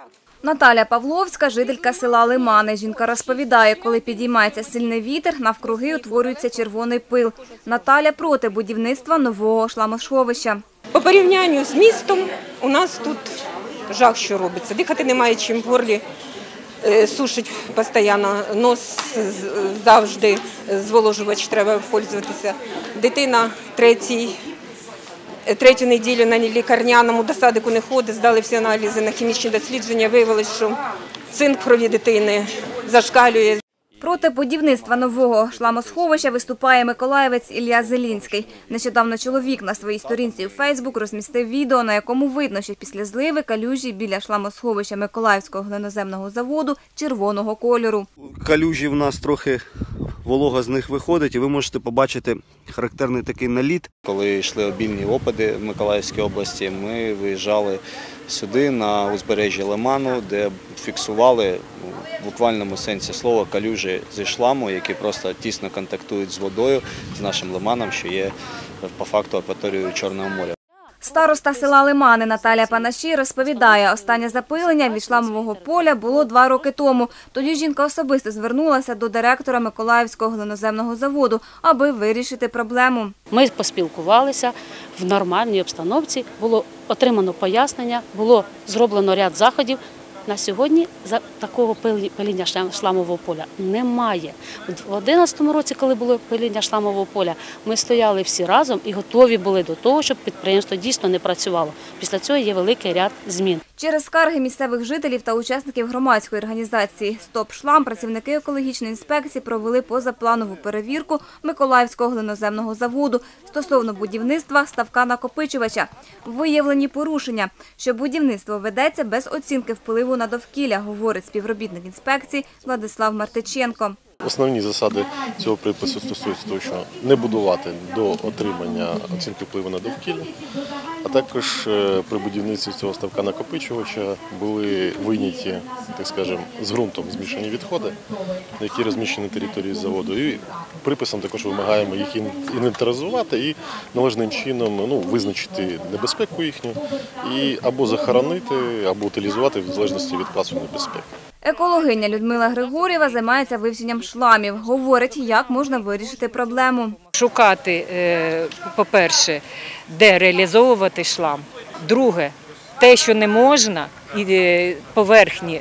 Наталя Павловська – жителька села Лимани. Жінка розповідає, коли підіймається сильний вітер, навкруги утворюється червоний пил. Наталя проти будівництва нового шламосховища. По порівнянню з містом у нас тут жах, що робиться. Дихати немає чим, в горлі сушить постійно, нос завжди, зволожувач треба пользуватися. Дитина третю неділю на лікарняному, до садику не ходить, здали всі аналізи на хімічні дослідження, виявилось, що цинк в крові дитини зашкалює. Проти будівництва нового шламосховища виступає миколаївець Ілля Зелінський. Нещодавно чоловік на своїй сторінці у Фейсбук розмістив відео, на якому видно, що після зливи калюжі біля шламосховища Миколаївського глиноземного заводу червоного кольору. Калюжі в нас трохи волога з них виходить, і ви можете побачити характерний такий наліт. Коли йшли обільні опади в Миколаївській області, ми виїжджали сюди, на узбережжя Лиману, де фіксували в буквальному сенсі слова калюжі зі шламу, які просто тісно контактують з водою, з нашим лиманом, що є по факту акваторією Чорного моря. Староста села Лимани Наталя Панаші розповідає, останнє запилення від шламового поля було 2 роки тому. Тоді жінка особисто звернулася до директора Миколаївського глиноземного заводу, аби вирішити проблему. Ми поспілкувалися в нормальній обстановці, було отримано пояснення, було зроблено ряд заходів. На сьогодні такого пиління шламового поля немає. У 2011 році, коли було пиління шламового поля, ми стояли всі разом і готові були до того, щоб підприємство дійсно не працювало. Після цього є великий ряд змін. Через скарги місцевих жителів та учасників громадської організації «Стоп шлам» працівники екологічної інспекції провели позапланову перевірку Миколаївського глиноземного заводу стосовно будівництва ставка-накопичувача. Виявлені порушення, що будівництво ведеться без оцінки впливу на довкілля, говорить співробітник інспекції Владислав Мартиченко. Основні засади цього припису стосуються того, що не будувати до отримання оцінки впливу на довкілля, а також при будівництві цього ставка-накопичувача були вийняті, так скажемо, з ґрунтом змішані відходи, які розміщені на території заводу. І приписом також вимагаємо їх інвентаризувати і належним чином визначити небезпеку їхню і або захоронити, або утилізувати в залежності від класу небезпеки. Екологиня Людмила Григорєва займається вивченням шламів. Говорить, як можна вирішити проблему. Шукати, по-перше, де реалізовувати шлам. Друге, те, що не можна, і поверхні,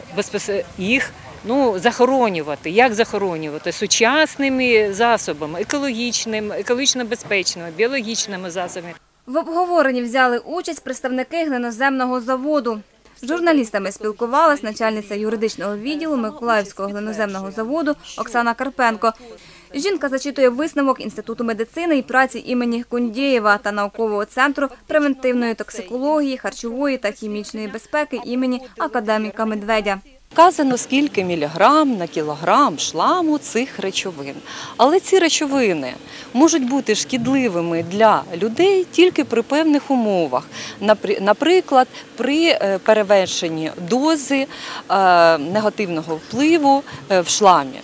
їх захоронювати. Як захоронювати? Сучасними засобами, екологічно безпечними, біологічними засобами. В обговоренні взяли участь представники глиноземного заводу. З журналістами спілкувалась начальниця юридичного відділу Миколаївського глиноземного заводу Оксана Карпенко. Жінка зачитує висновок Інституту медицини і праці імені Кундєєва та наукового центру превентивної токсикології, харчової та хімічної безпеки імені академіка Медведя. Вказано, скільки міліграм на кілограм шламу цих речовин. Але ці речовини можуть бути шкідливими для людей тільки при певних умовах. Наприклад, при перевершенні дози негативного впливу в шламі.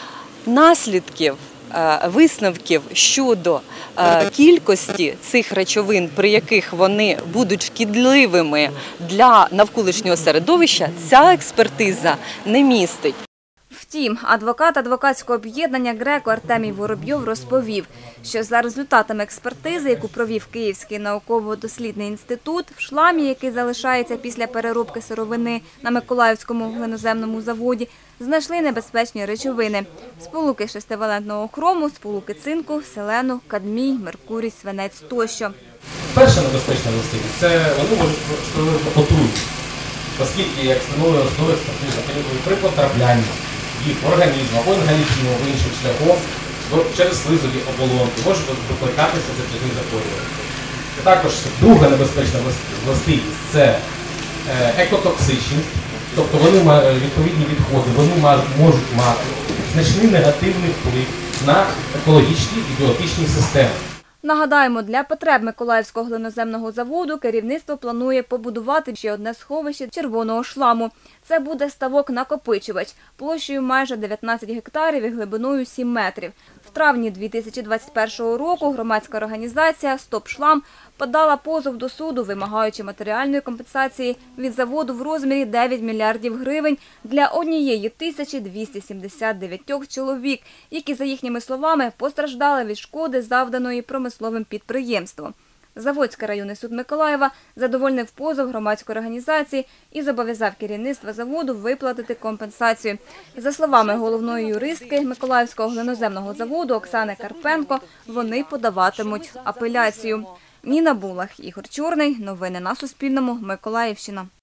Висновків щодо кількості цих речовин, при яких вони будуть шкідливими для навколишнього середовища, ця експертиза не містить. Втім, адвокат адвокатського об'єднання «Греко» Артемій Воробйов розповів, що за результатами експертизи, яку провів Київський науково-дослідний інститут, в шламі, який залишається після переробки сировини на Миколаївському глиноземному заводі, знайшли небезпечні речовини – сполуки шестивалентного хрому, сполуки цинку, селену, кадмій, меркурій, свинець тощо. Перша небезпечна властивість – це вони можуть отруїти, оскільки, як встановлює основи експертизи, при потраплянні їх в організм або інгаляційно, або іншим шляхом, через слизові оболонки, може викликатися запізні захворювання. Також друга небезпечна властивість – це екотоксичність, тобто вони відповідні відходи, вони можуть мати значний негативний вплив на екологічні і біологічні системи. Нагадаємо, для потреб Миколаївського глиноземного заводу керівництво планує побудувати ще одне сховище червоного шламу. Це буде ставок-накопичувач площею майже 19 гектарів і глибиною 7 метрів. В травні 2021 року громадська організація «Стоп шлам» подала позов до суду, вимагаючи матеріальної компенсації від заводу в розмірі 9 мільярдів гривень для 1279 чоловік, які, за їхніми словами, постраждали від шкоди, завданої промисловим підприємством. Заводський районний суд Миколаєва задовольнив позов громадської організації і зобов'язав керівництво заводу виплатити компенсацію. За словами головної юристки Миколаївського глиноземного заводу Оксани Карпенко, вони подаватимуть апеляцію. Ніна Булах, Ігор Чорний. Новини на Суспільному. Миколаївщина.